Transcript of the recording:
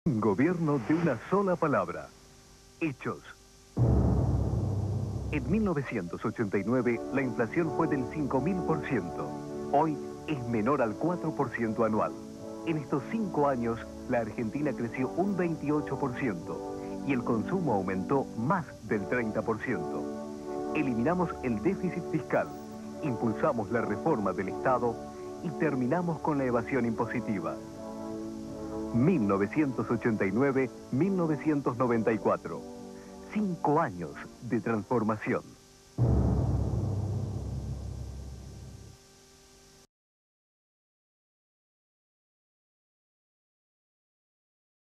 Un gobierno de una sola palabra. Hechos. En 1989 la inflación fue del 5.000%. Hoy es menor al 4% anual. En estos 5 años la Argentina creció un 28% y el consumo aumentó más del 30%. Eliminamos el déficit fiscal, impulsamos la reforma del Estado y terminamos con la evasión impositiva. 1989-1994. 5 años de transformación.